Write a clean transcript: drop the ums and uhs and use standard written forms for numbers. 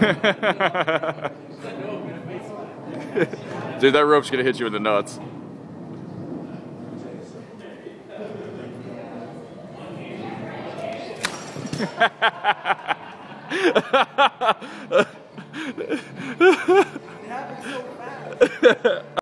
Dude, that rope's gonna hit you in the nuts. It happened so fast.